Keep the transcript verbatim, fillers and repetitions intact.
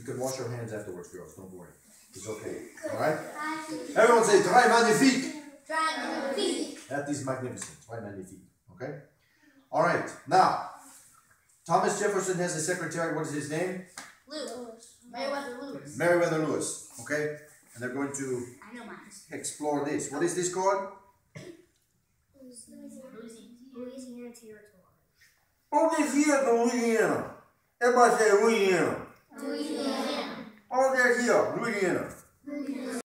You can wash your hands afterwards, girls. Don't worry. It's okay. All right? Everyone say, très magnifique. Très magnifique. That is magnificent. Très magnifique. Okay? All right. Now, Thomas Jefferson has a secretary. What is his name? Lewis. Meriwether Lewis. Meriwether Lewis. Okay? And they're going to I know mine. explore this. What is this called? Louisiana Territory. Oh, this here is Louisiana. Everybody say Louisiana. Louisiana. Oh, they're here, Louisiana.